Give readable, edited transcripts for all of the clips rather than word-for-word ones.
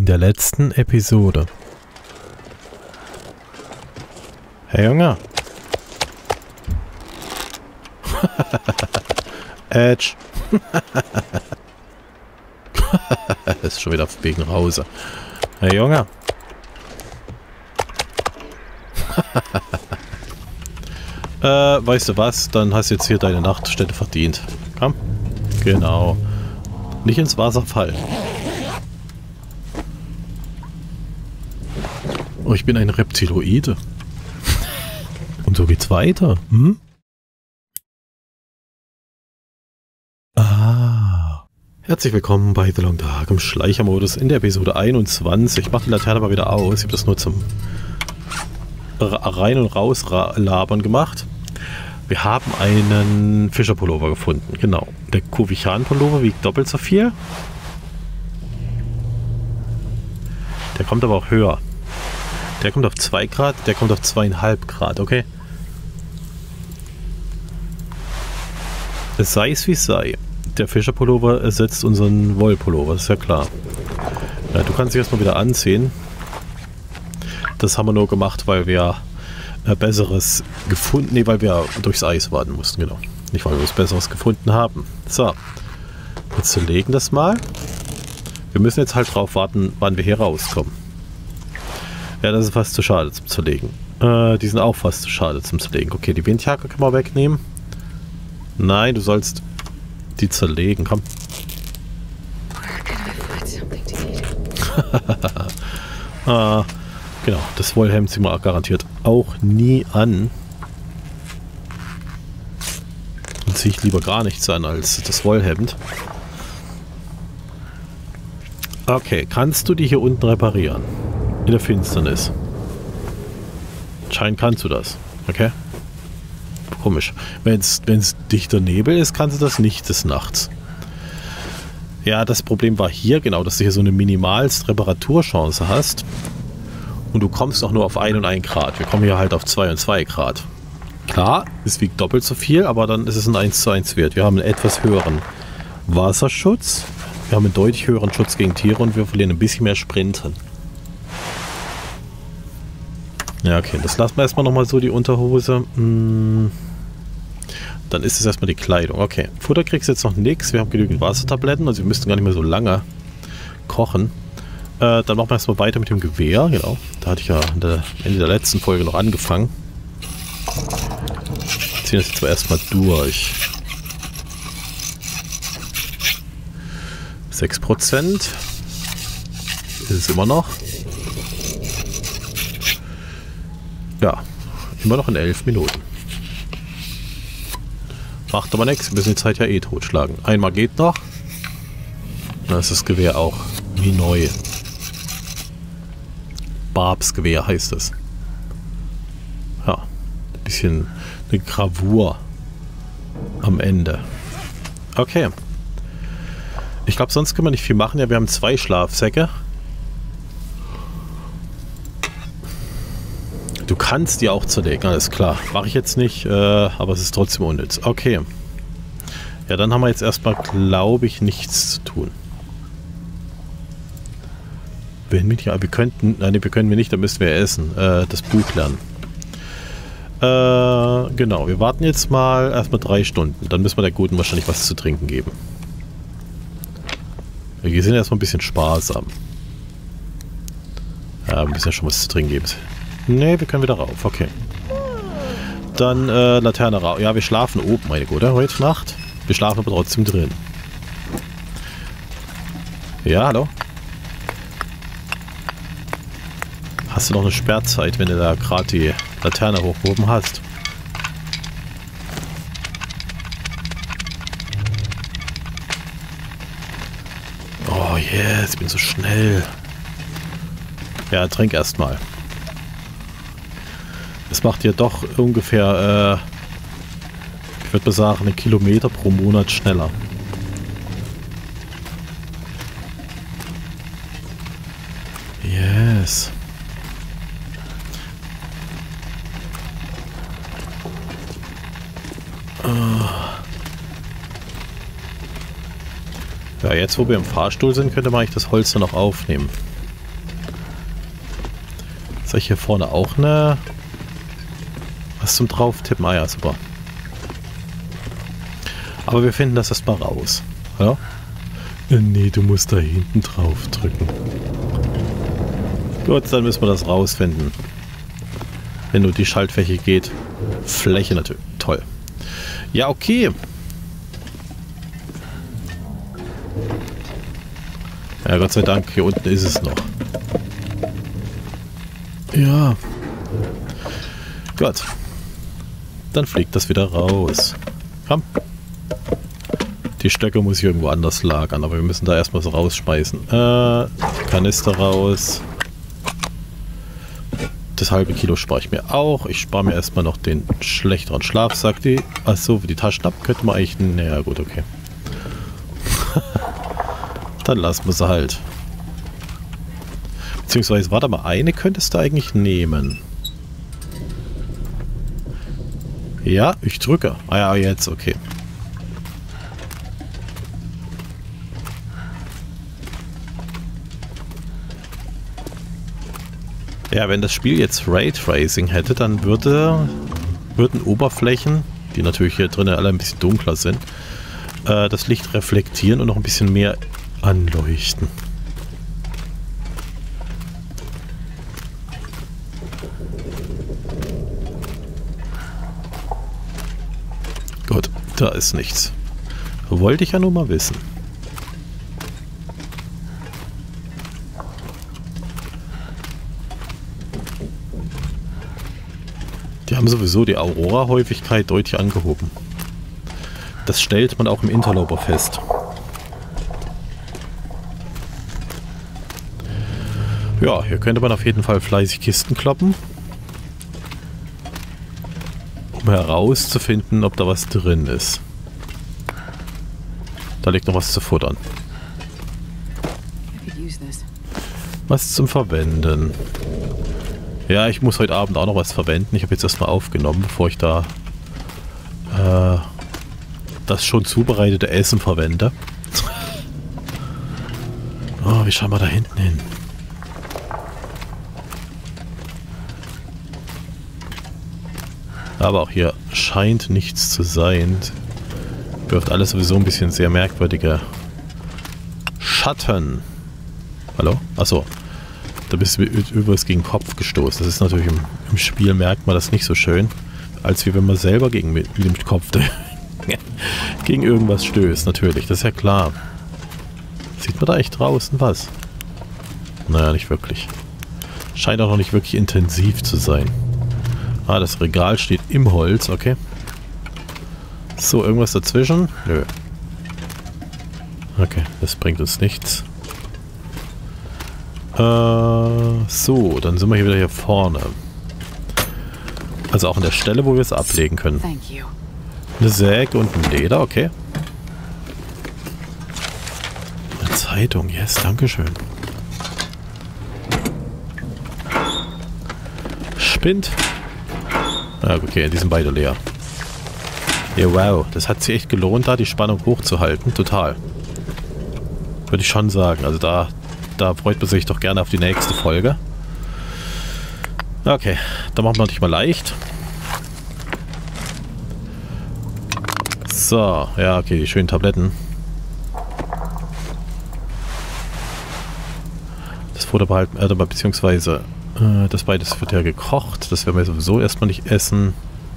der letzten Episode. Hey Junge. Edge. Ist schon wieder auf dem Weg nach Hause. Hey Junge. Weißt du was? Dann hast du jetzt hier deine Nachtstätte verdient. Komm. Genau. Nicht ins Wasser fallen. Oh, ich bin ein Reptiloide. Und so geht's weiter. Hm? Herzlich willkommen bei The Long Dark im Schleichermodus in der Episode 21. Ich mache die Laterne mal wieder aus. Ich habe das nur zum Rein- und Rauslabern gemacht. Wir haben einen Fischerpullover gefunden. Genau. Der Kovichan-Pullover wiegt doppelt so viel. Der kommt aber auch höher. Der kommt auf 2 Grad, der kommt auf 2,5 Grad, okay? Es sei es wie es sei. Der Fischerpullover ersetzt unseren Wollpullover, ist ja klar. Ja, du kannst dich erstmal wieder anziehen. Das haben wir nur gemacht, weil wir Besseres gefunden, nee, weil wir durchs Eis warten mussten, genau. Nicht, weil wir was Besseres gefunden haben. So, jetzt zerlegen das mal. Wir müssen jetzt halt drauf warten, wann wir hier rauskommen. Ja, das ist fast zu schade zum Zerlegen. Die sind auch fast zu schade zum Zerlegen. Okay, die Windjacke können wir wegnehmen. Nein, du sollst die zerlegen, komm. Genau, das Wollhemd ziehen wir garantiert auch nie an. Dann ziehe ich lieber gar nichts an als das Wollhemd. Okay, kannst du die hier unten reparieren? In der Finsternis. Anscheinend kannst du das. Okay. Komisch. Wenn es dichter Nebel ist, kannst du das nicht des Nachts. Ja, das Problem war hier genau, dass du hier so eine minimalste Reparaturchance hast. Und du kommst auch nur auf 1 und 1 Grad. Wir kommen hier halt auf 2 und 2 Grad. Klar, es wiegt doppelt so viel, aber dann ist es ein 1:1 Wert. Wir haben einen etwas höheren Wasserschutz. Wir haben einen deutlich höheren Schutz gegen Tiere und wir verlieren ein bisschen mehr Sprinten. Ja, okay, das lassen wir erstmal nochmal so, die Unterhose. Dann ist es erstmal die Kleidung. Okay, Futter kriegst du jetzt noch nichts. Wir haben genügend Wassertabletten, also wir müssten gar nicht mehr so lange kochen. Dann machen wir erstmal weiter mit dem Gewehr. Genau, da hatte ich ja Ende der letzten Folge noch angefangen. Ziehen das jetzt aber erstmal durch. 6% ist es immer noch. Ja, immer noch in 11 Minuten. Macht aber nichts, wir müssen die Zeit ja eh totschlagen. Einmal geht noch. Dann ist das Gewehr auch wie neu. Barbs Gewehr heißt es. Ja, ein bisschen eine Gravur am Ende. Okay. Ich glaube, sonst können wir nicht viel machen. Ja, wir haben 2 Schlafsäcke. Du kannst die auch zerlegen, alles klar. Mache ich jetzt nicht, aber es ist trotzdem unnütz. Okay. Ja, dann haben wir jetzt erstmal, glaube ich, nichts zu tun. Wir könnten, nein, wir können wir nicht, dann müssen wir essen. Das Buch lernen. Genau, wir warten jetzt mal erstmal 3 Stunden. Dann müssen wir der Guten wahrscheinlich was zu trinken geben. Wir sind erstmal ein bisschen sparsam. Ja, wir müssen ja schon was zu trinken geben. Ne, wir können wieder rauf, okay. Dann Laterne rauf. Ja, wir schlafen oben, meine Gute, heute Nacht. Wir schlafen aber trotzdem drin. Ja, hallo? Hast du noch eine Sperrzeit, wenn du da gerade die Laterne hochgehoben hast? Oh yes, ich bin so schnell. Ja, trink erstmal. Es macht ja doch ungefähr, ich würde mal sagen, 1 Kilometer pro Monat schneller. Yes. Ja, jetzt wo wir im Fahrstuhl sind, könnte man eigentlich das Holz dann noch aufnehmen. Soll ich hier vorne auch eine... was zum Drauftippen? Ah ja, super. Aber wir finden das erstmal raus. Ja? Nee, du musst da hinten drauf drücken. Gut, dann müssen wir das rausfinden. Wenn nur die Schaltfläche geht. Fläche natürlich. Toll. Ja, okay. Ja, Gott sei Dank, hier unten ist es noch. Ja. Gut. Dann fliegt das wieder raus. Komm. Die Stöcke muss ich irgendwo anders lagern, aber wir müssen da erstmal so rausschmeißen. Kanister raus. Das halbe Kilo spare ich mir auch. Ich spare mir erstmal noch den schlechteren Schlafsack. Achso, für die Taschen ab könnte man eigentlich... Naja, gut, okay. Dann lassen wir sie halt. Beziehungsweise, warte mal, eine könntest du eigentlich nehmen. Ja, ich drücke. Ah ja, jetzt, okay. Ja, wenn das Spiel jetzt Raytracing hätte, dann würden Oberflächen, die natürlich hier drinnen alle ein bisschen dunkler sind, das Licht reflektieren und noch ein bisschen mehr anleuchten. Gut, da ist nichts. Wollte ich ja nur mal wissen. Die haben sowieso die Aurora-Häufigkeit deutlich angehoben. Das stellt man auch im Interloper fest. Ja, hier könnte man auf jeden Fall fleißig Kisten kloppen. Um herauszufinden, ob da was drin ist. Da liegt noch was zu futtern. Was zum Verwenden. Ja, ich muss heute Abend auch noch was verwenden. Ich habe jetzt erstmal aufgenommen, bevor ich da das schon zubereitete Essen verwende. Oh, wie schauen wir da hinten hin? Aber auch hier scheint nichts zu sein. Wirft alles sowieso ein bisschen sehr merkwürdige Schatten. Hallo? Achso. Da bist du übrigens gegen den Kopf gestoßen. Das ist natürlich im Spiel merkt man das nicht so schön, als wie wenn man selber mit dem Kopf gegen irgendwas stößt. Natürlich, das ist ja klar. Sieht man da echt draußen was? Naja, nicht wirklich. Scheint auch noch nicht wirklich intensiv zu sein. Ah, das Regal steht im Holz, okay. So, irgendwas dazwischen? Nö. Okay, das bringt uns nichts. So, dann sind wir hier wieder hier vorne. Also auch an der Stelle, wo wir es ablegen können. Eine Säge und ein Leder, okay. Eine Zeitung, yes, dankeschön. Spind. Ah, okay, die sind beide leer. Ja, wow, das hat sich echt gelohnt, da die Spannung hochzuhalten. Total. Würde ich schon sagen. Also da freut man sich doch gerne auf die nächste Folge. Okay, dann machen wir dich mal leicht. So, ja, okay, die schönen Tabletten. Das Futter behalten, beziehungsweise das beides wird ja gekocht. Das werden wir sowieso erstmal nicht essen.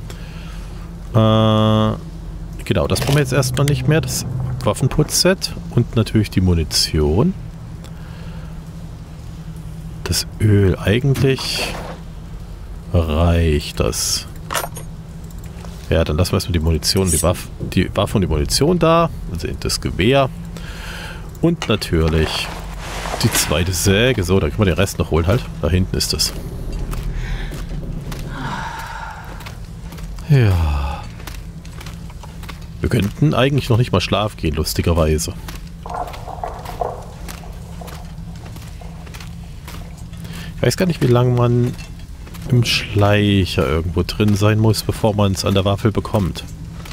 Genau, das brauchen wir jetzt erstmal nicht mehr. Das Waffenputzset und natürlich die Munition. Das Öl. Eigentlich reicht das. Ja, dann lassen wir erstmal die Munition, die Waffe und die Munition da. Also das Gewehr. Und natürlich die zweite Säge. So, da können wir den Rest noch holen halt. Da hinten ist es. Ja. Wir könnten eigentlich noch nicht mal schlafen gehen, lustigerweise. Ich weiß gar nicht, wie lange man im Schleicher irgendwo drin sein muss, bevor man es an der Waffel bekommt.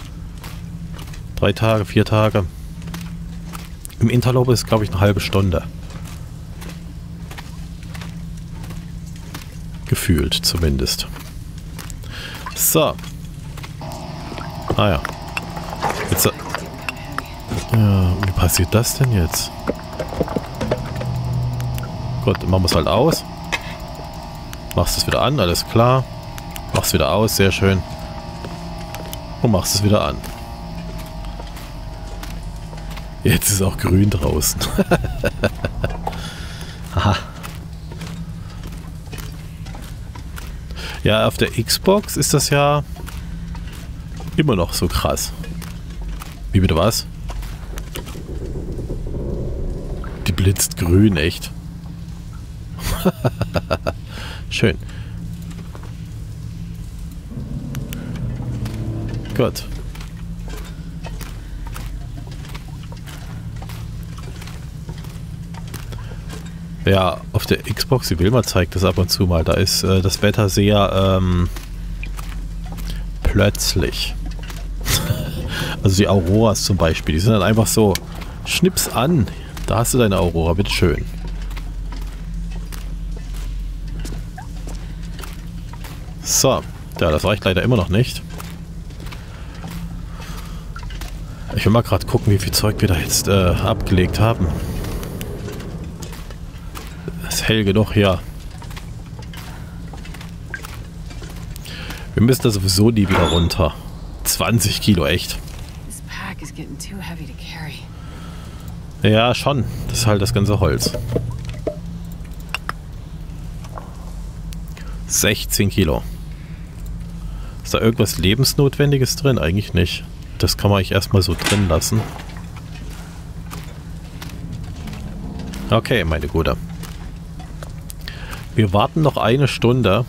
3 Tage, 4 Tage. Im Interloper ist, glaube ich, eine halbe Stunde. Gefühlt zumindest. So. Ah ja. Jetzt. Ja, wie passiert das denn jetzt? Gut, dann machen wir es halt aus. Machst es wieder an, alles klar. Machst es wieder aus, sehr schön. Und machst es wieder an. Jetzt ist auch grün draußen. Aha. Ja, auf der Xbox ist das ja immer noch so krass. Wie bitte was? Die blitzt grün, echt. Schön. Gut. Ja, auf der Xbox, die Wilma zeigt das ab und zu mal, da ist das Wetter sehr plötzlich. Also die Auroras zum Beispiel, die sind dann einfach so, schnips an, da hast du deine Aurora, bitteschön. So, ja, das reicht leider immer noch nicht. Ich will mal gerade gucken, wie viel Zeug wir da jetzt abgelegt haben. Ist hell genug, ja. Wir müssen da sowieso nie wieder runter. 20 Kilo, echt. Ja, schon. Das ist halt das ganze Holz. 16 Kilo. Ist da irgendwas Lebensnotwendiges drin? Eigentlich nicht. Das kann man eigentlich erstmal so drin lassen. Okay, meine Gute. Wir warten noch eine Stunde.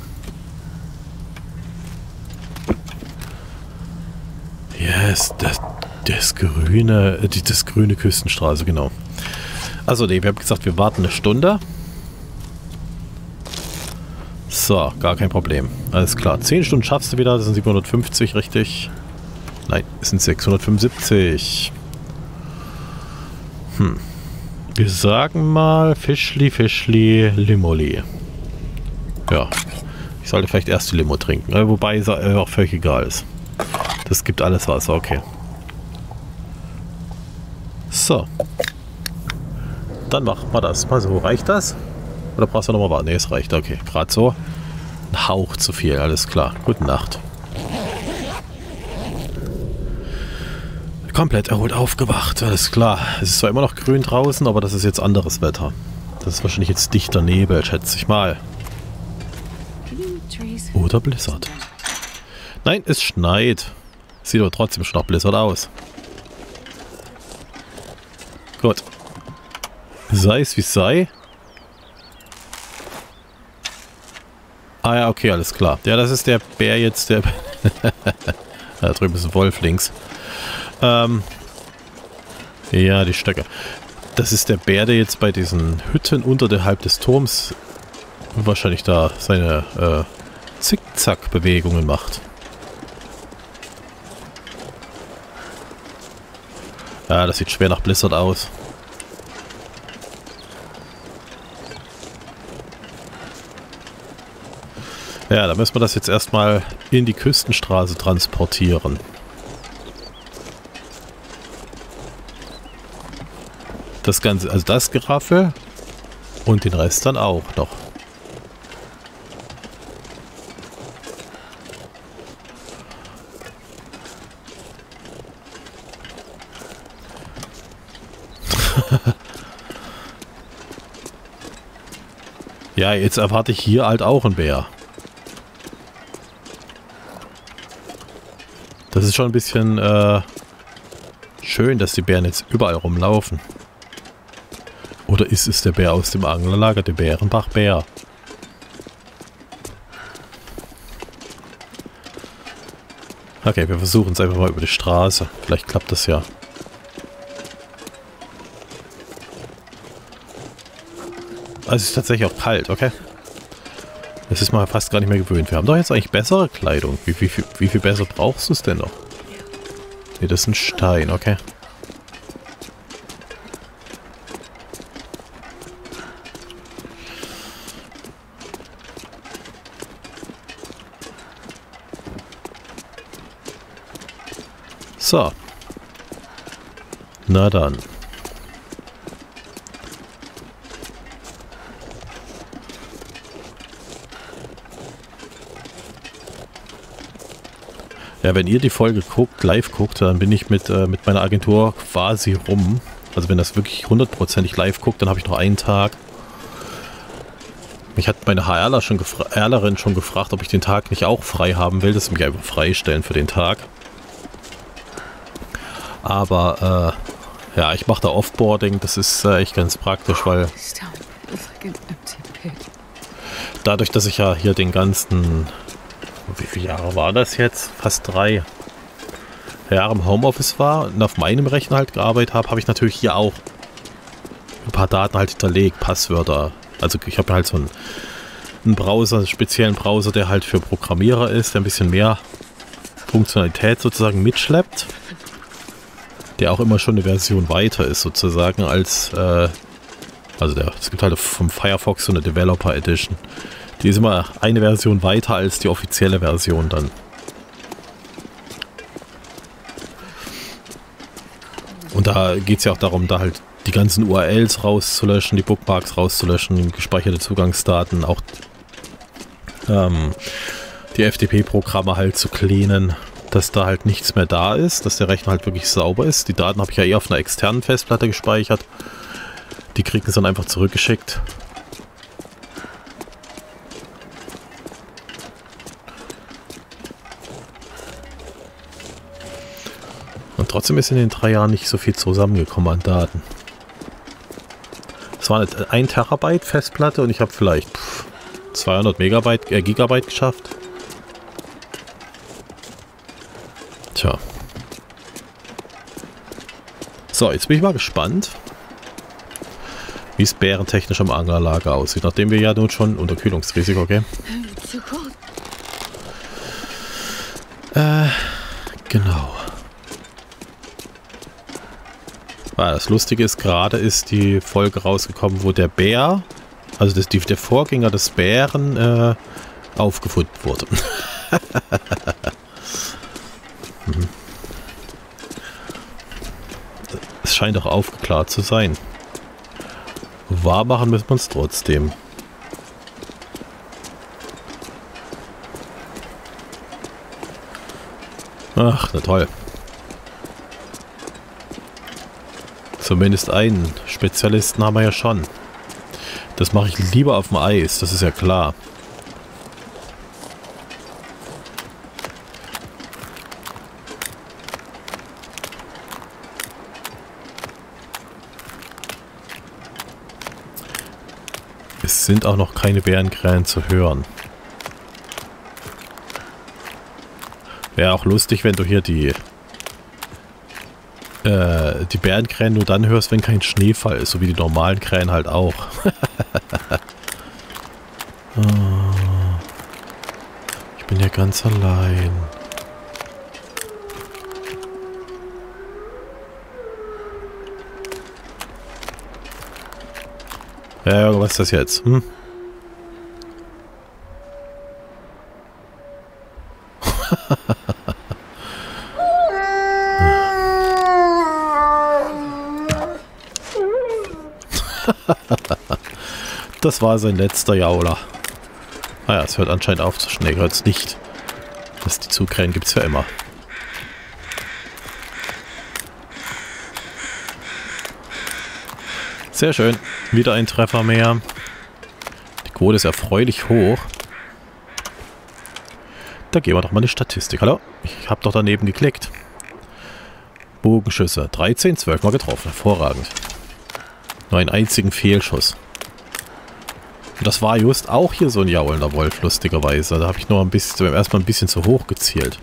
Yes, das grüne Küstenstraße, genau. Also nee, wir haben gesagt, wir warten eine Stunde. So, gar kein Problem. Alles klar. 10 Stunden schaffst du wieder, das sind 750, richtig? Nein, es sind 675. Wir sagen mal Fischli, Limoli. Ja, ich sollte vielleicht erst die Limo trinken, wobei es auch völlig egal ist. Das gibt alles Wasser, okay. So. Dann machen wir das mal so. Reicht das? Oder brauchst du nochmal warten? Ne, es reicht, okay. Gerade so. Ein Hauch zu viel, alles klar. Gute Nacht. Komplett erholt aufgewacht, alles klar. Es ist zwar immer noch grün draußen, aber das ist jetzt anderes Wetter. Das ist wahrscheinlich jetzt dichter Nebel, schätze ich mal. Oder Blizzard. Nein, es schneit. Sieht aber trotzdem schon nach Blizzard aus. Gut. Sei es wie es sei. Ah ja, okay, alles klar. Ja, das ist der Bär jetzt, der... Da drüben ist ein Wolf links. Ja, die Stöcke. Das ist der Bär, der jetzt bei diesen Hütten unterhalb des Turms wahrscheinlich da seine Zickzack-Bewegungen macht. Ja, das sieht schwer nach Blizzard aus. Ja, da müssen wir das jetzt erstmal in die Küstenstraße transportieren. Das Ganze, also das Geraffel und den Rest dann auch noch. Ja, jetzt erwarte ich hier halt auch einen Bär. Das ist schon ein bisschen schön, dass die Bären jetzt überall rumlaufen. Oder ist es der Bär aus dem Anglerlager, der Bärenbach-Bär? Okay, wir versuchen es einfach mal über die Straße. Vielleicht klappt das ja. Also es ist tatsächlich auch kalt, okay? Das ist mal fast gar nicht mehr gewöhnt. Wir haben doch jetzt eigentlich bessere Kleidung. Wie viel besser brauchst du es denn noch? Ne, das ist ein Stein, okay. So. Na dann. Ja, wenn ihr die Folge guckt, live guckt, dann bin ich mit meiner Agentur quasi rum. Also wenn das wirklich 100%ig live guckt, dann habe ich noch einen Tag. Mich hat meine HRlerin schon gefragt, ob ich den Tag nicht auch frei haben will, dass sie mich einfach freistellen für den Tag. Aber ja, ich mache da Offboarding, das ist echt ganz praktisch, weil dadurch, dass ich ja hier den ganzen, wie viele Jahre war das jetzt? Fast 3 Jahre im Homeoffice war und auf meinem Rechner halt gearbeitet habe, habe ich natürlich hier auch ein paar Daten halt hinterlegt, Passwörter. Also ich habe halt so einen Browser, einen speziellen Browser, der halt für Programmierer ist, der ein bisschen mehr Funktionalität sozusagen mitschleppt. Der auch immer schon eine Version weiter ist sozusagen als, also es gibt halt vom Firefox so eine Developer Edition. Die ist immer eine Version weiter als die offizielle Version dann. Und da geht es ja auch darum, da halt die ganzen URLs rauszulöschen, die Bookmarks rauszulöschen, gespeicherte Zugangsdaten, auch die FTP-Programme halt zu cleanen, dass da halt nichts mehr da ist, dass der Rechner halt wirklich sauber ist. Die Daten habe ich ja eher auf einer externen Festplatte gespeichert. Die kriegen es dann einfach zurückgeschickt. Und trotzdem ist in den 3 Jahren nicht so viel zusammengekommen an Daten. Es war eine 1 Terabyte Festplatte und ich habe vielleicht 200 Gigabyte geschafft. Tja. So, jetzt bin ich mal gespannt, wie es bärentechnisch am Anglerlager aussieht. Nachdem wir ja nun schon Unterkühlungsrisiko, okay? Genau. Das Lustige ist, gerade ist die Folge rausgekommen, wo der Bär, also der Vorgänger des Bären, aufgefunden wurde. Es scheint auch aufgeklärt zu sein. Wahr machen müssen wir es trotzdem. Ach, na toll. Zumindest einen Spezialisten haben wir ja schon. Das mache ich lieber auf dem Eis, das ist ja klar. Es sind auch noch keine Bärenkrähen zu hören. Wäre auch lustig, wenn du hier die Bärenkrähen nur dann hörst, wenn kein Schneefall ist, so wie die normalen Krähen halt auch. Oh, ich bin ja ganz allein. Ja, was ist das jetzt? Hm? Das war sein letzter Jauler. Naja, es hört anscheinend auf zu schnell. Hört es nicht. Dass die Zugkrähen gibt es ja immer. Sehr schön. Wieder ein Treffer mehr. Die Quote ist erfreulich hoch. Da gehen wir doch mal eine Statistik. Hallo? Ich habe doch daneben geklickt. Bogenschüsse. 13, 12 Mal getroffen. Hervorragend. Nur einen einzigen Fehlschuss. Und das war just auch hier so ein jaulender Wolf, lustigerweise. Da habe ich nur erstmal ein bisschen zu hoch gezielt.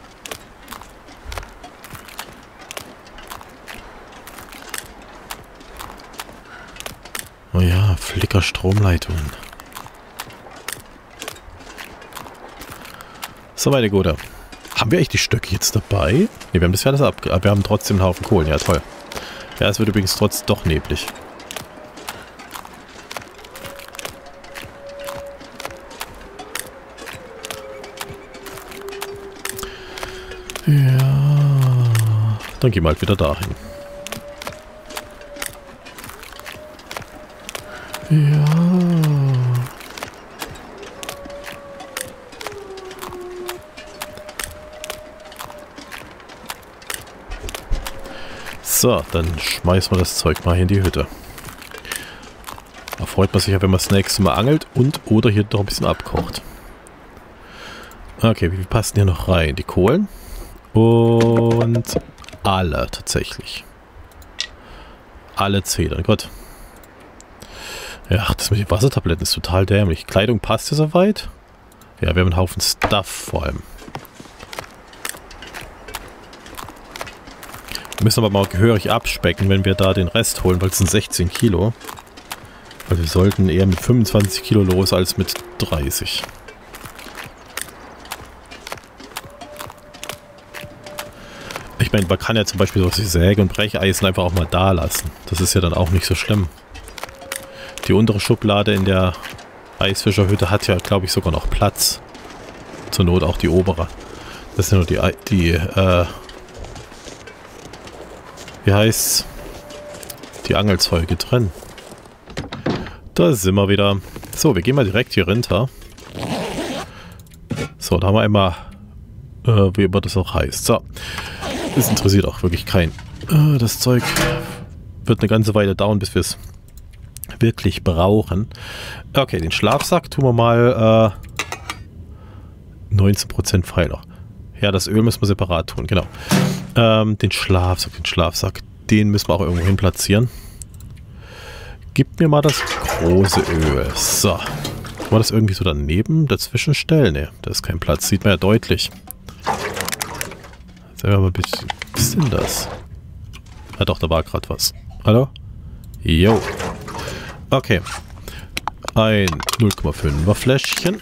Oh ja, Flickerstromleitungen. So, meine Gute. Haben wir eigentlich die Stöcke jetzt dabei? Ne, wir haben das ja alles wir haben trotzdem einen Haufen Kohlen. Ja, toll. Ja, es wird übrigens trotzdem doch neblig. Ja. Dann gehen wir halt wieder dahin. Ja. So, dann schmeißen wir das Zeug mal hier in die Hütte. Da freut man sich ja, wenn man das nächste Mal angelt und oder hier noch ein bisschen abkocht. Okay, wie viel passen hier noch rein? Die Kohlen und alle tatsächlich. Alle Zedern, Gott. Ja, das mit den Wassertabletten ist total dämlich. Kleidung passt ja soweit. Ja, wir haben einen Haufen Stuff vor allem. Wir müssen aber mal gehörig abspecken, wenn wir da den Rest holen, weil es sind 16 Kilo. Also wir sollten eher mit 25 Kilo los als mit 30. Ich meine, man kann ja zum Beispiel so die Säge und Brecheisen einfach auch mal da lassen. Das ist ja dann auch nicht so schlimm. Die untere Schublade in der Eisfischerhütte hat ja, glaube ich, sogar noch Platz. Zur Not auch die obere. Das sind nur wie heißt's? Die Angelzeuge drin. Da sind wir wieder. So, wir gehen mal direkt hier runter. So, da haben wir einmal, wie immer das auch heißt. So, das interessiert auch wirklich keinen. Das Zeug wird eine ganze Weile dauern, bis wir es wirklich brauchen. Okay, den Schlafsack tun wir mal 19% Pfeiler. Ja, das Öl müssen wir separat tun, genau. Den Schlafsack, den müssen wir auch irgendwo hin platzieren. Gib mir mal das große Öl. So. Kann man das irgendwie so daneben, dazwischen stellen? Ne, da ist kein Platz. Sieht man ja deutlich. Sagen wir mal bitte. Was ist denn das? Ah doch, da war gerade was. Hallo? Jo. Okay. Ein 0,5er Fläschchen.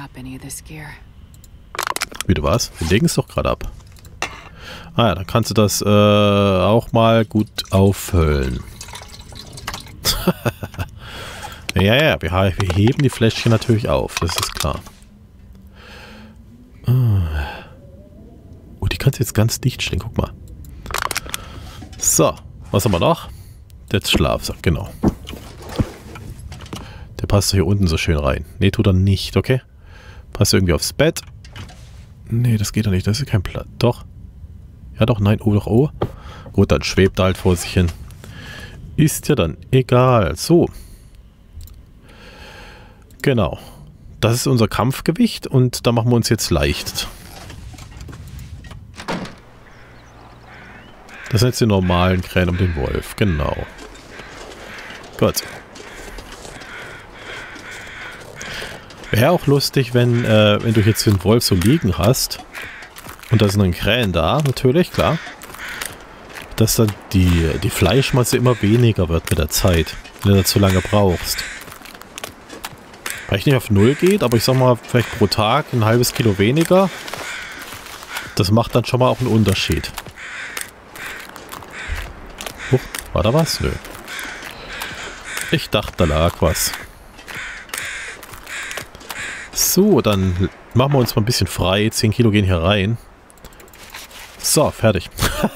Wie du was? Wir legen es doch gerade ab. Ah ja, dann kannst du das auch mal gut auffüllen. Ja, wir heben die Fläschchen natürlich auf, das ist klar. Oh, die kannst du jetzt ganz dicht stehen, guck mal. So, was haben wir noch? Der Schlafsack, genau. Der passt hier unten so schön rein. Ne, tut er nicht, okay? Passt irgendwie aufs Bett. Ne, das geht doch nicht, das ist kein Platz. Doch. Ja doch, nein, oh doch, oh. Gut, dann schwebt er halt vor sich hin. Ist ja dann egal. So. Genau. Das ist unser Kampfgewicht und da machen wir uns jetzt leicht. Das sind jetzt die normalen Krähen um den Wolf. Genau. Gut. Wäre auch lustig, wenn du jetzt den Wolf so liegen hast und da sind dann Krähen da, natürlich, klar. Dass dann die Fleischmasse immer weniger wird mit der Zeit, wenn du da zu lange brauchst. Vielleicht nicht auf 0 geht, aber ich sag mal, vielleicht pro Tag ein halbes Kilo weniger. Das macht dann schon mal auch einen Unterschied. Huch, war da was? Nö. Ich dachte, da lag was. So, dann machen wir uns mal ein bisschen frei. 10 Kilo gehen hier rein. So, fertig.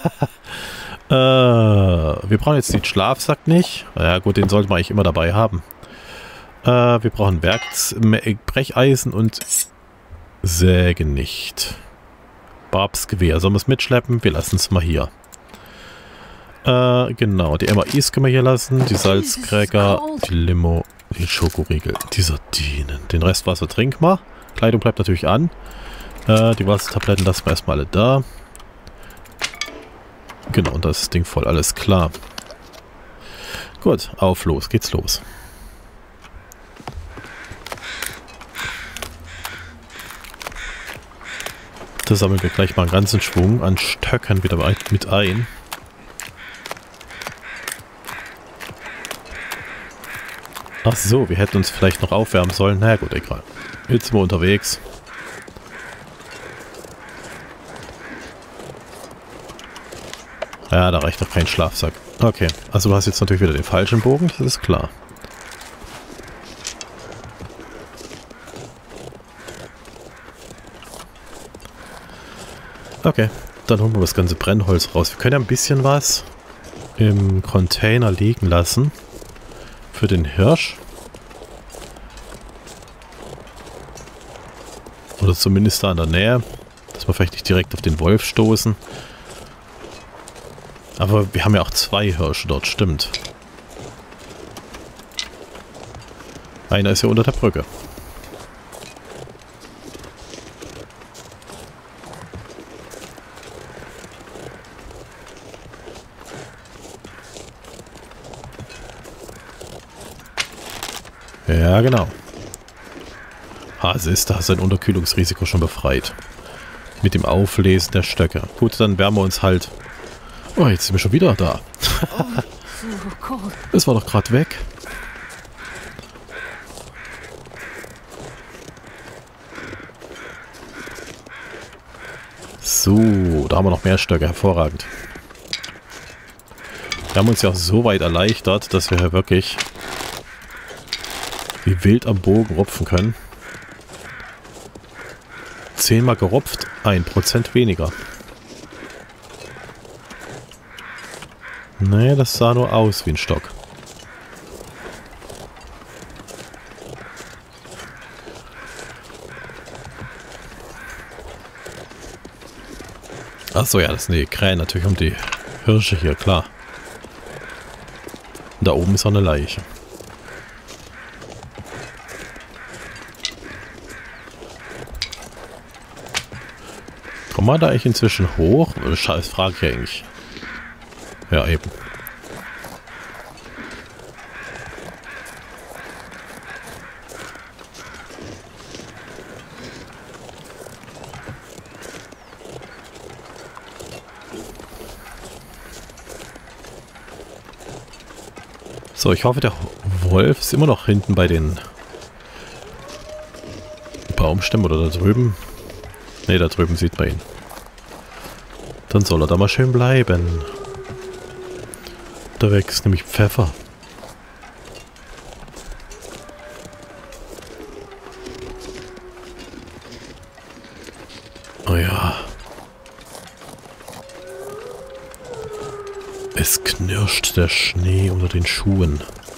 Wir brauchen jetzt den Schlafsack nicht. Ja gut, den sollte man eigentlich immer dabei haben. Wir brauchen Brecheisen und Säge nicht. Barbs Gewehr. Sollen wir es mitschleppen? Wir lassen es mal hier. Genau, die MAIs können wir hier lassen. Die Salzcracker, die Limo, die Schokoriegel, die Sardinen. Den Rest Wasser trink mal. Kleidung bleibt natürlich an. Die Wassertabletten lassen wir erstmal alle da. Genau, und das ist das Ding voll. Alles klar. Gut, auf los. Geht's los. Da sammeln wir gleich mal einen ganzen Schwung an Stöcken wieder mit ein. Ach so, wir hätten uns vielleicht noch aufwärmen sollen. Na ja, gut, egal. Jetzt sind wir unterwegs. Ja, da reicht doch kein Schlafsack. Okay, also du hast jetzt natürlich wieder den falschen Bogen, das ist klar. Okay, Dann holen wir das ganze Brennholz raus. Wir können ja ein bisschen was im Container liegen lassen. Für den Hirsch. Oder zumindest da in der Nähe. Dass wir vielleicht nicht direkt auf den Wolf stoßen. Aber wir haben ja auch 2 Hirsche dort, stimmt. Einer ist ja unter der Brücke. Ja, genau. Hase ist da sein Unterkühlungsrisiko schon befreit. Mit dem Auflesen der Stöcke. Gut, dann wärmen wir uns halt. Oh, jetzt sind wir schon wieder da. Es war doch gerade weg. So, da haben wir noch mehr Stöcke. Hervorragend. Wir haben uns ja auch so weit erleichtert, dass wir hier wirklich wie wild am Bogen rupfen können. 10-mal gerupft, 1% weniger. Nee, das sah nur aus wie ein Stock. Achso, ja, das sind die Krähen natürlich um die Hirsche hier, klar. Und da oben ist auch eine Leiche. Kommt man da eigentlich inzwischen hoch? Das frage ich eigentlich. Ja, eben. So, ich hoffe, der Wolf ist immer noch hinten bei den Baumstämmen oder da drüben. Ne, da drüben sieht man ihn. Dann soll er da mal schön bleiben. Da wächst nämlich Pfeffer. Oh ja. Es knirscht der Schnee unter den Schuhen.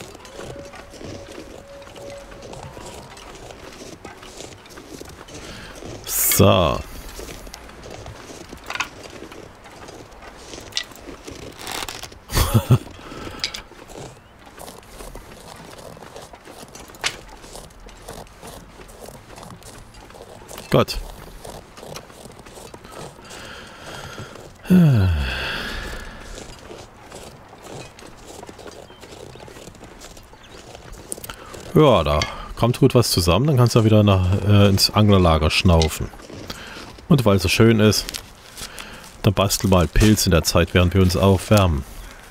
So. Gott. Ja, da kommt gut was zusammen, dann kannst du wieder ins Anglerlager schnaufen. Und weil es so schön ist, dann bastel mal Pilz in der Zeit, während wir uns aufwärmen.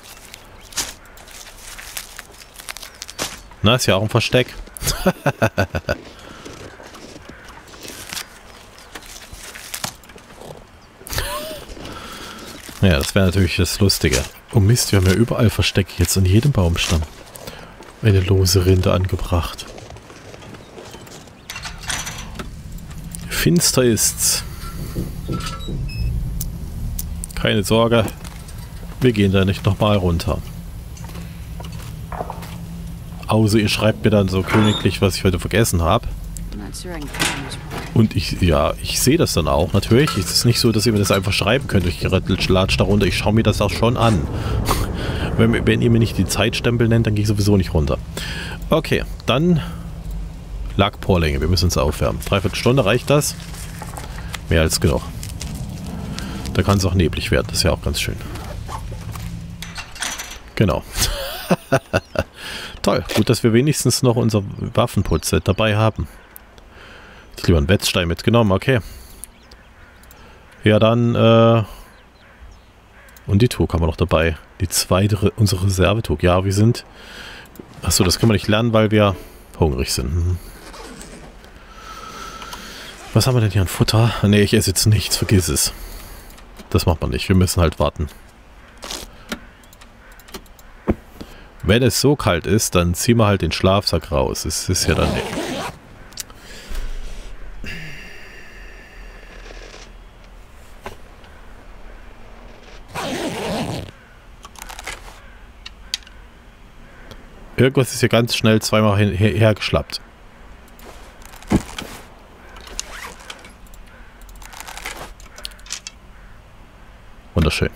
Na, ist ja auch ein Versteck. Ja, das wäre natürlich das Lustige. Oh Mist, wir haben ja überall Verstecke, jetzt an jedem Baumstamm. Eine lose Rinde angebracht. Finster ist's. Keine Sorge, wir gehen da nicht nochmal runter. Außer ihr schreibt mir dann so königlich, was ich heute vergessen habe. Und ich sehe das dann auch natürlich. Es ist nicht so, dass ihr mir das einfach schreiben könnt. Ich latsch da runter. Ich schaue mir das auch schon an. Wenn ihr mir nicht die Zeitstempel nennt, dann gehe ich sowieso nicht runter. Okay, dann Lackporlänge. Wir müssen uns aufwärmen. 3/4 Stunde, reicht das? Mehr als genug. Da kann es auch neblig werden. Das ist ja auch ganz schön. Genau. Toll. Gut, dass wir wenigstens noch unser Waffenputz-Set dabei haben. Ich lieber einen Wetzstein mitgenommen. Okay. Ja, dann und die Tug haben wir noch dabei. Die zweite, unsere Reservetug. Ja, wir sind... Achso, das können wir nicht lernen, weil wir hungrig sind. Was haben wir denn hier an Futter? Ne, ich esse jetzt nichts. Vergiss es. Das macht man nicht. Wir müssen halt warten. Wenn es so kalt ist, dann ziehen wir halt den Schlafsack raus. Es ist ja dann... Irgendwas ist hier ganz schnell zweimal hergeschlappt. Wunderschön.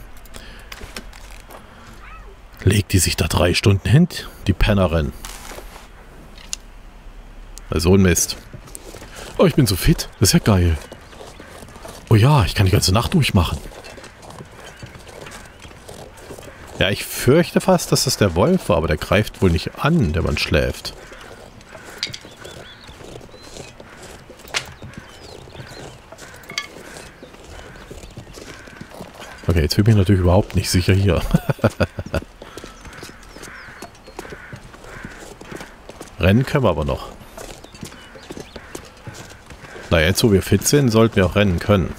Legt die sich da 3 Stunden hin? Die Pennerin. So ein Mist. Oh, ich bin so fit. Das ist ja geil. Oh ja, ich kann die ganze Nacht durchmachen. Ja, ich fürchte fast, dass das der Wolf war, aber der greift wohl nicht an, der man schläft. Okay, jetzt bin ich natürlich überhaupt nicht sicher hier. Rennen können wir aber noch. Na, jetzt wo wir fit sind, sollten wir auch rennen können.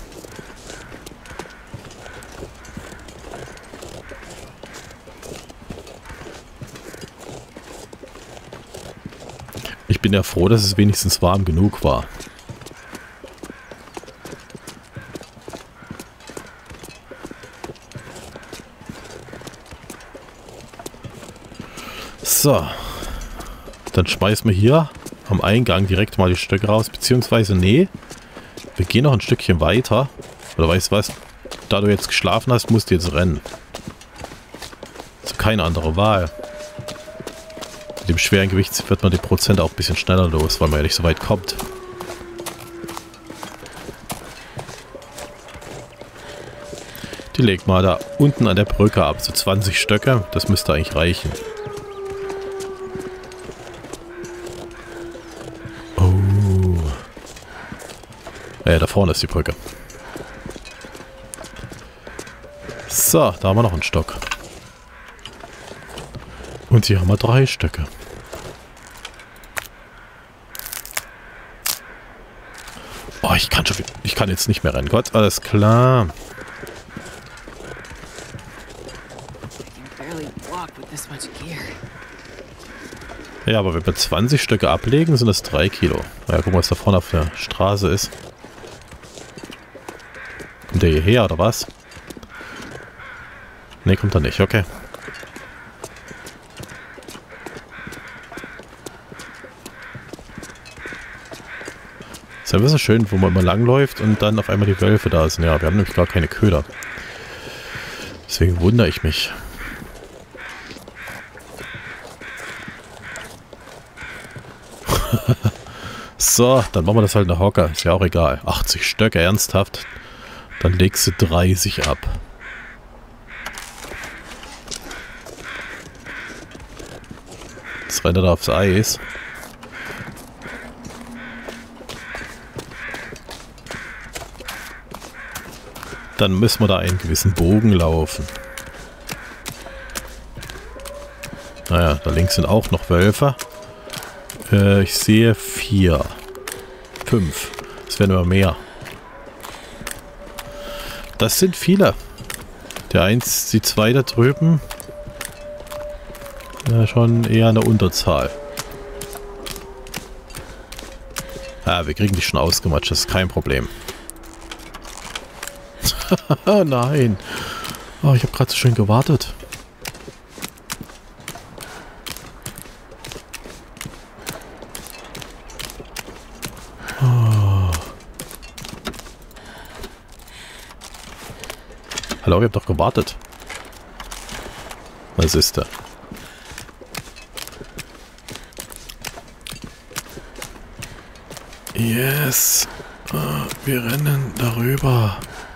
Ich bin ja froh, dass es wenigstens warm genug war. So. Dann schmeißen wir hier am Eingang direkt mal die Stöcke raus. Beziehungsweise, nee. Wir gehen noch ein Stückchen weiter. Oder weißt du was? Da du jetzt geschlafen hast, musst du jetzt rennen. Also keine andere Wahl. Mit dem schweren Gewicht wird man die Prozent auch ein bisschen schneller los, weil man ja nicht so weit kommt. Die legt mal da unten an der Brücke ab. So 20 Stöcke. Das müsste eigentlich reichen. Da vorne ist die Brücke. So, da haben wir noch einen Stock. Und hier haben wir 3 Stöcke. Oh, ich kann jetzt nicht mehr rennen. Gott, alles klar. Ja, aber wenn wir 20 Stöcke ablegen, sind das 3 Kilo. Na ja, guck mal, was da vorne auf der Straße ist. Kommt der hierher, oder was? Ne, kommt er nicht. Okay. Ist ja ein bisschen schön, wo man immer langläuft und dann auf einmal die Wölfe da sind. Ja, wir haben nämlich gar keine Köder. Deswegen wundere ich mich. So, dann machen wir das halt nach Hocker. Ist ja auch egal. 80 Stöcke, ernsthaft. Dann legst du 30 ab. Jetzt rennt er da aufs Eis. Dann müssen wir da einen gewissen Bogen laufen. Naja, da links sind auch noch Wölfe. Ich sehe 4. 5. Es werden immer mehr. Das sind viele. Die 2 da drüben. Ja, schon eher eine Unterzahl. Ah, wir kriegen die schon ausgematscht, das ist kein Problem. Nein. Oh, ich habe gerade so schön gewartet. Oh. Hallo, ich habe doch gewartet. Was ist da? Yes. Wir rennen darüber.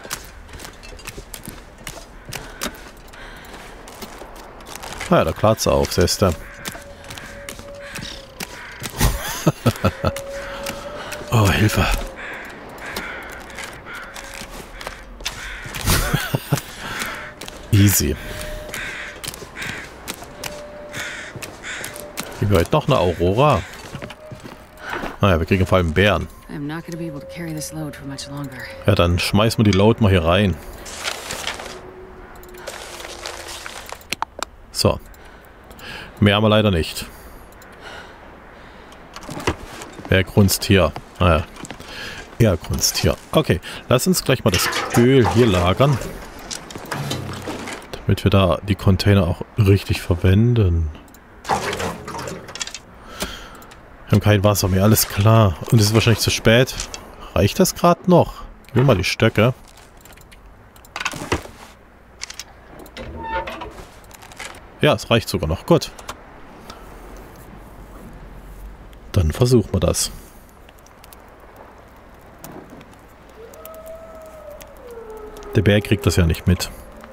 Ah ja, da klart's auf, siehst du. Oh, Hilfe. Easy. Kriegen wir heute noch eine Aurora? Naja, wir kriegen vor allem Bären. Ja, dann schmeißen wir die Load mal hier rein. So. Mehr haben wir leider nicht. Wer grunzt hier? Naja. Er grunzt hier. Okay, lass uns gleich mal das Öl hier lagern. Damit wir da die Container auch richtig verwenden. Wir haben kein Wasser mehr, alles klar. Und es ist wahrscheinlich zu spät. Reicht das gerade noch? Gib mir mal die Stöcke. Ja, es reicht sogar noch. Gut. Dann versuchen wir das. Der Bär kriegt das ja nicht mit.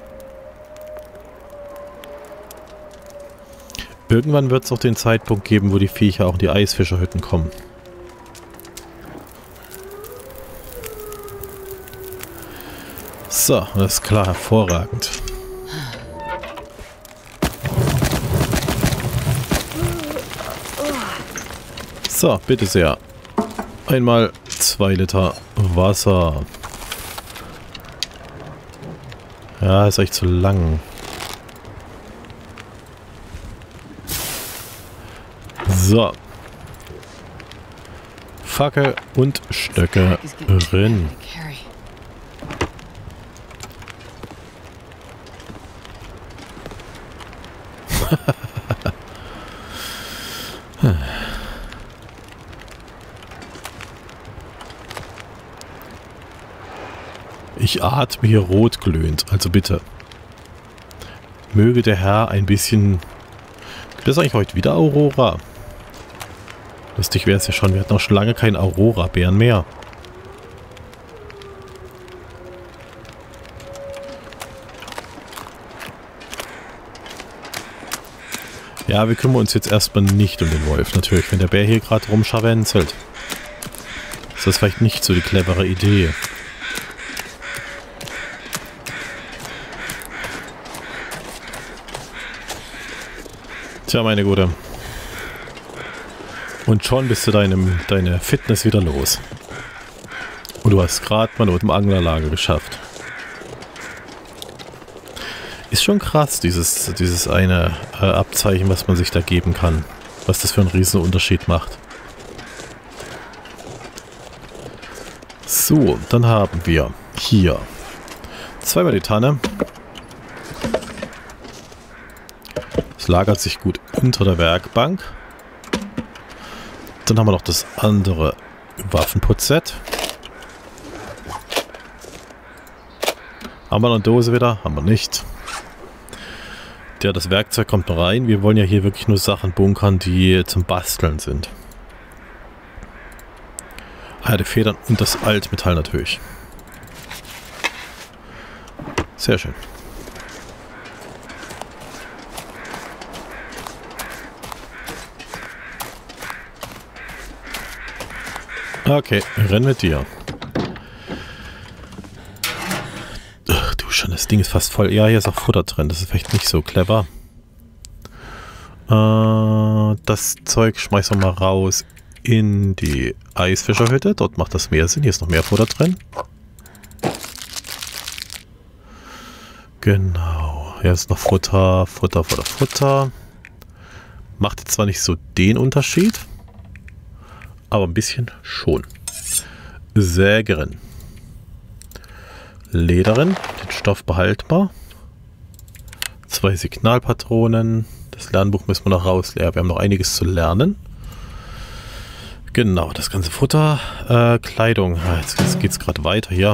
Irgendwann wird es auch den Zeitpunkt geben, wo die Viecher auch in die Eisfischerhütten kommen. So, das ist klar, hervorragend. So, bitte sehr. Einmal 2 Liter Wasser. Ja, ist echt zu lang. So. Fackel und Stöcke drin. Ich atme hier rotglühend, also bitte. Möge der Herr ein bisschen... Gibt es eigentlich heute wieder Aurora? Lustig wäre es ja schon, wir hatten auch schon lange keinen Aurora-Bären mehr. Ja, wir kümmern uns jetzt erstmal nicht um den Wolf. Natürlich, wenn der Bär hier gerade rumscharwenzelt. Ist das vielleicht nicht so die clevere Idee. Tja, meine Gute. Und schon bist du deine Fitness wieder los. Und du hast gerade mal mit dem Anglerlager geschafft. Ist schon krass, dieses eine Abzeichen, was man sich da geben kann. Was das für einen riesen Unterschied macht. So, dann haben wir hier zweimal die Tanne. Es lagert sich gut unter der Werkbank. Dann haben wir noch das andere Waffenputzset. Haben wir noch eine Dose wieder? Haben wir nicht. Ja, das Werkzeug kommt noch rein. Wir wollen ja hier wirklich nur Sachen bunkern, die zum Basteln sind. Ah, die Federn und das Altmetall natürlich. Sehr schön. Okay, renn mit dir. Ach, du schon, das Ding ist fast voll. Ja, hier ist auch Futter drin. Das ist vielleicht nicht so clever. Das Zeug schmeißen wir mal raus in die Eisfischerhütte. Dort macht das mehr Sinn. Hier ist noch mehr Futter drin. Genau. Hier ist noch Futter, Futter, Futter, Futter. Macht jetzt zwar nicht so den Unterschied, aber ein bisschen schon. Sägerin. Lederin. Den Stoff behalten wir. 2 Signalpatronen. Das Lernbuch müssen wir noch rausleeren. Wir haben noch einiges zu lernen. Genau, das ganze Futter. Kleidung. Jetzt geht es gerade weiter hier.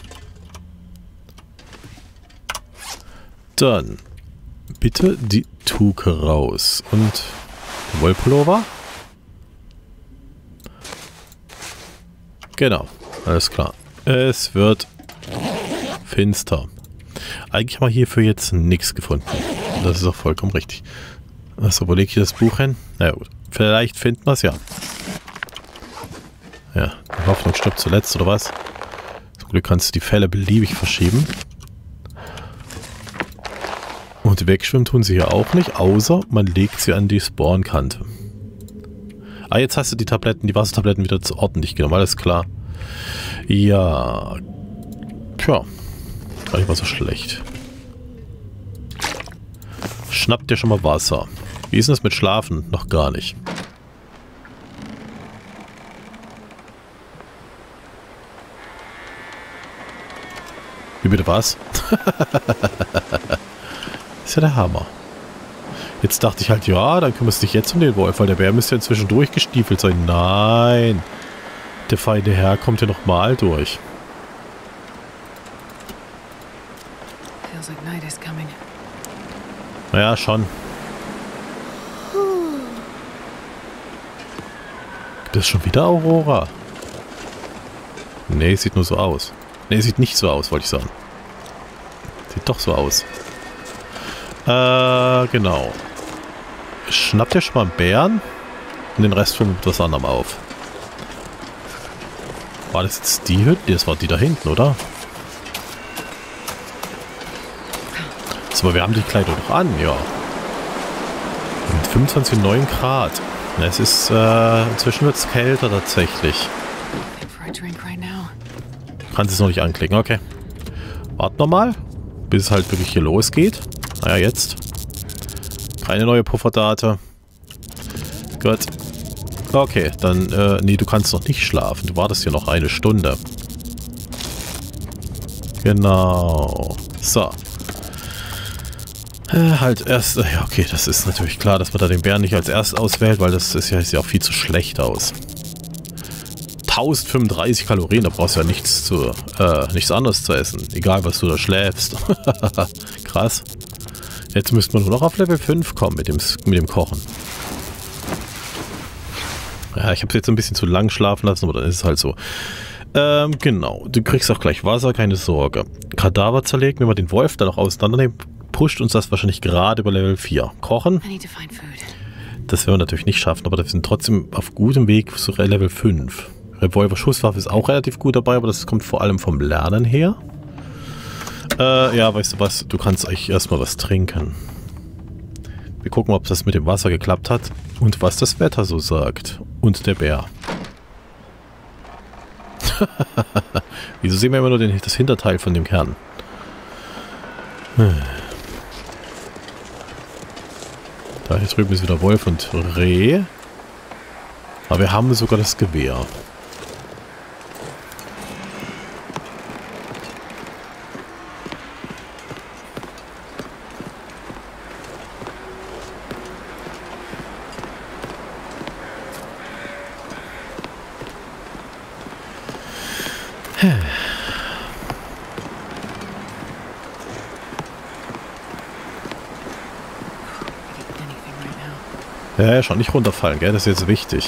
Dann bitte die Tuke raus. Und der Wollpullover. Genau, alles klar. Es wird finster. Eigentlich haben wir hierfür jetzt nichts gefunden. Das ist auch vollkommen richtig. Achso, wo lege ich das Buch hin? Na ja, gut. Vielleicht finden wir es ja. Ja, die Hoffnung stirbt zuletzt, oder was? Zum Glück kannst du die Fälle beliebig verschieben. Und wegschwimmen tun sie hier auch nicht, außer man legt sie an die Spawnkante. Ah, jetzt hast du die Tabletten, die Wassertabletten wieder ordentlich genommen, alles klar. Ja. Tja. Gar nicht mal so schlecht. Schnappt dir schon mal Wasser. Wie ist denn das mit Schlafen? Noch gar nicht. Wie bitte was? Ist ja der Hammer. Jetzt dachte ich halt, ja, dann kümmerst du dich jetzt um den Wolf, weil der Bär müsste ja inzwischen durchgestiefelt sein. Nein. Der feine Herr kommt ja nochmal durch. Naja, schon. Gibt es schon wieder Aurora? Nee, sieht nur so aus. Nee, sieht nicht so aus, wollte ich sagen. Sieht doch so aus. Genau. Schnappt ihr schon mal einen Bären? Und den Rest füllen wir mit was anderem auf. War das jetzt die Hütte? Das war die da hinten, oder? So, aber wir haben die Kleidung noch an, ja. Und 25 und 9 Grad. Es ist, inzwischen wird es kälter tatsächlich. Kannst es noch nicht anklicken, okay. Warten wir mal, bis es halt wirklich hier losgeht. Naja, jetzt. Keine neue Pufferdate. Gut. Okay, dann, nee, du kannst noch nicht schlafen. Du wartest hier noch eine Stunde. Genau. So. Halt erst, ja okay, das ist natürlich klar, dass man da den Bären nicht als erst auswählt, weil das ist ja, sieht ja auch viel zu schlecht aus. 1035 Kalorien, da brauchst du ja nichts anderes zu essen. Egal, was du da schläfst. Krass. Jetzt müsste man nur noch auf Level 5 kommen mit dem Kochen. Ja, ich habe es jetzt ein bisschen zu lang schlafen lassen, aber dann ist es halt so. Genau. Du kriegst auch gleich Wasser, keine Sorge. Kadaver zerlegen, wenn wir den Wolf da noch auseinandernehmen, pusht uns das wahrscheinlich gerade über Level 4. Kochen. Das werden wir natürlich nicht schaffen, aber wir sind trotzdem auf gutem Weg zu Level 5. Revolver Schusswaffe ist auch relativ gut dabei, aber das kommt vor allem vom Lernen her. Ja, weißt du was? Du kannst eigentlich erstmal was trinken. Wir gucken, ob das mit dem Wasser geklappt hat und was das Wetter so sagt. Und der Bär. Wieso sehen wir immer nur das Hinterteil von dem Kern? Da hier drüben ist wieder Wolf und Reh. Aber wir haben sogar das Gewehr. Ja, schon nicht runterfallen, gell? Das ist jetzt wichtig.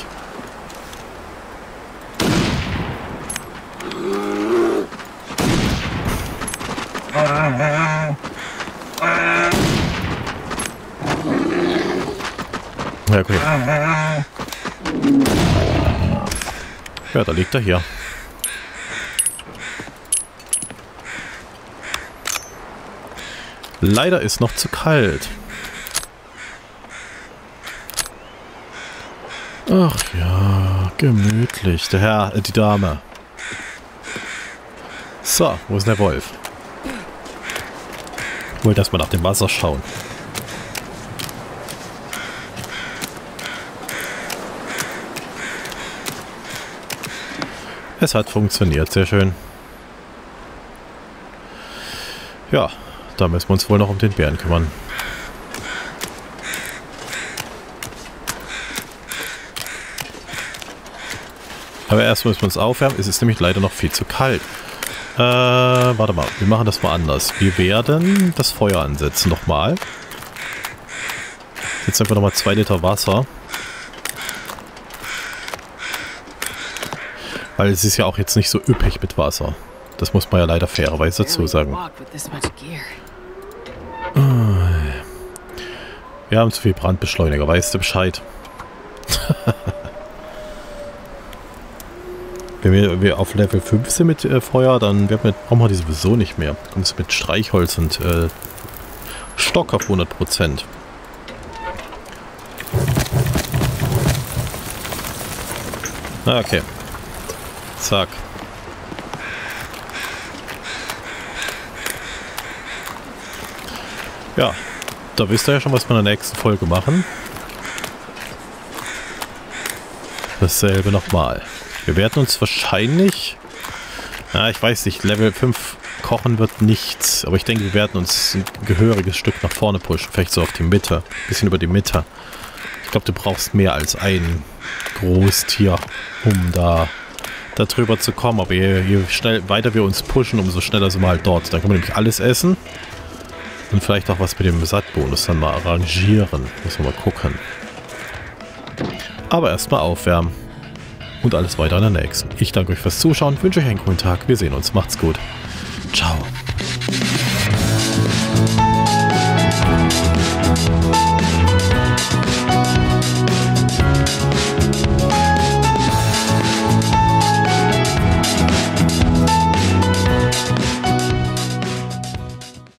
Ja, gut. Ja, da liegt er hier. Leider ist noch zu kalt. Ach ja, gemütlich. Der Herr, die Dame. So, wo ist der Wolf? Ich wollte erstmal nach dem Wasser schauen. Es hat funktioniert, sehr schön. Ja, da müssen wir uns wohl noch um den Bären kümmern. Aber erst müssen wir uns aufwärmen. Es ist nämlich leider noch viel zu kalt. Warte mal. Wir machen das mal anders. Wir werden das Feuer ansetzen nochmal. Jetzt einfach nochmal 2 Liter Wasser. Weil es ist ja auch jetzt nicht so üppig mit Wasser. Das muss man ja leider fairerweise dazu sagen. Wir haben zu viel Brandbeschleuniger. Weißt du Bescheid? Wenn wir auf Level 5 sind mit Feuer, dann brauchen wir die sowieso nicht mehr. Dann kommst du mit Streichholz und Stock auf 100%. Okay. Zack. Ja, da wisst ihr ja schon, was wir in der nächsten Folge machen. Dasselbe nochmal. Wir werden uns wahrscheinlich Ja, ich weiß nicht, Level 5 kochen wird nichts, aber ich denke, wir werden uns ein gehöriges Stück nach vorne pushen, vielleicht so auf die Mitte, bisschen über die Mitte. Ich glaube, du brauchst mehr als ein Großtier, um da drüber zu kommen, aber je weiter wir uns pushen, umso schneller sind wir halt dort. Dann können wir nämlich alles essen und vielleicht auch was mit dem Sattbonus dann mal arrangieren. Müssen wir mal gucken. Aber erstmal aufwärmen. Und alles weiter in der nächsten. Ich danke euch fürs Zuschauen, wünsche euch einen guten Tag. Wir sehen uns. Macht's gut. Ciao.